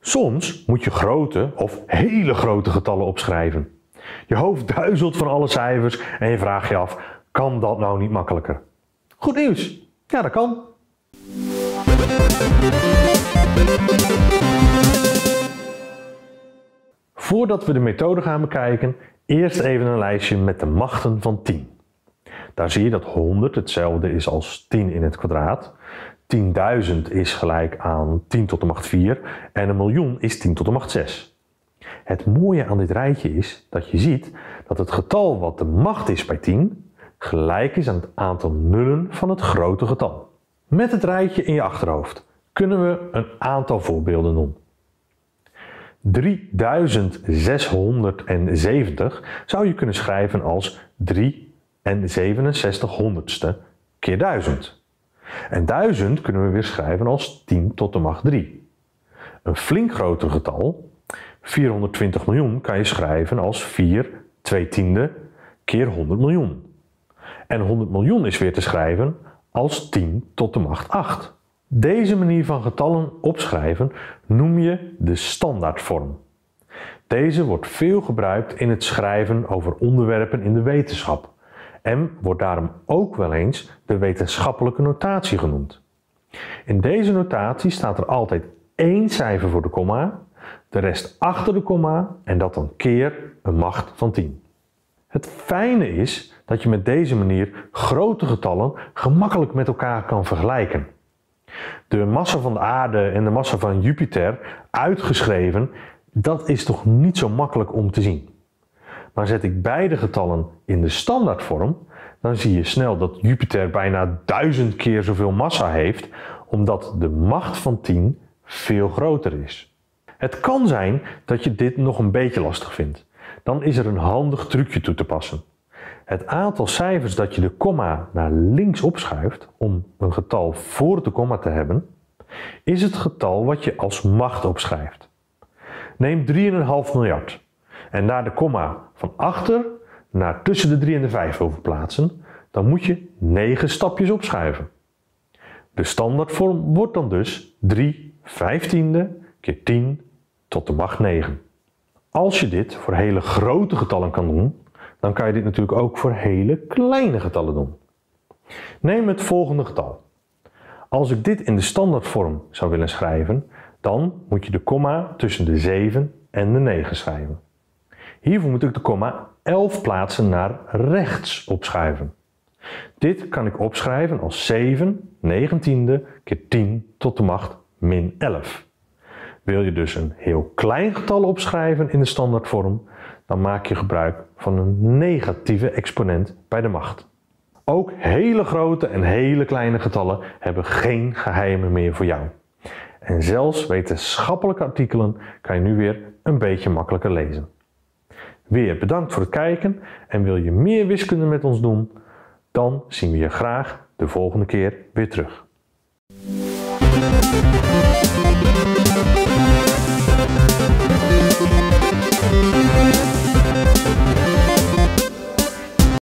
Soms moet je grote of hele grote getallen opschrijven. Je hoofd duizelt van alle cijfers en je vraagt je af, kan dat nou niet makkelijker? Goed nieuws! Ja, dat kan! Voordat we de methode gaan bekijken, eerst even een lijstje met de machten van 10. Daar zie je dat 100 hetzelfde is als 10 in het kwadraat. 10.000 is gelijk aan 10 tot de macht 4 en 1 miljoen is 10 tot de macht 6. Het mooie aan dit rijtje is dat je ziet dat het getal wat de macht is bij 10 gelijk is aan het aantal nullen van het grote getal. Met het rijtje in je achterhoofd kunnen we een aantal voorbeelden doen. 3670 zou je kunnen schrijven als 3 en 67 honderdste keer 1000. En 1000 kunnen we weer schrijven als 10 tot de macht 3. Een flink groter getal, 420 miljoen, kan je schrijven als 4 2/10 keer 100 miljoen. En 100 miljoen is weer te schrijven als 10 tot de macht 8. Deze manier van getallen opschrijven noem je de standaardvorm. Deze wordt veel gebruikt in het schrijven over onderwerpen in de wetenschap en wordt daarom ook wel eens de wetenschappelijke notatie genoemd. In deze notatie staat er altijd 1 cijfer voor de komma, de rest achter de komma en dat dan keer een macht van 10. Het fijne is dat je met deze manier grote getallen gemakkelijk met elkaar kan vergelijken. De massa van de aarde en de massa van Jupiter uitgeschreven, dat is toch niet zo makkelijk om te zien. Maar zet ik beide getallen in de standaardvorm, dan zie je snel dat Jupiter bijna 1000 keer zoveel massa heeft, omdat de macht van 10 veel groter is. Het kan zijn dat je dit nog een beetje lastig vindt. Dan is er een handig trucje toe te passen. Het aantal cijfers dat je de komma naar links opschuift om een getal voor de komma te hebben, is het getal wat je als macht opschrijft. Neem 3,5 miljard en daar de komma van achter naar tussen de 3 en de 5 wil verplaatsen, dan moet je 9 stapjes opschuiven. De standaardvorm wordt dan dus 3 vijftiende keer 10 tot de macht 9. Als je dit voor hele grote getallen kan doen, dan kan je dit natuurlijk ook voor hele kleine getallen doen. Neem het volgende getal. Als ik dit in de standaardvorm zou willen schrijven, dan moet je de komma tussen de 7 en de 9 schrijven. Hiervoor moet ik de komma 11 plaatsen naar rechts opschuiven. Dit kan ik opschrijven als 7 negentiende keer 10 tot de macht min 11. Wil je dus een heel klein getal opschrijven in de standaardvorm, dan maak je gebruik van een negatieve exponent bij de macht. Ook hele grote en hele kleine getallen hebben geen geheimen meer voor jou. En zelfs wetenschappelijke artikelen kan je nu weer een beetje makkelijker lezen. Weer bedankt voor het kijken en wil je meer wiskunde met ons doen? Dan zien we je graag de volgende keer weer terug.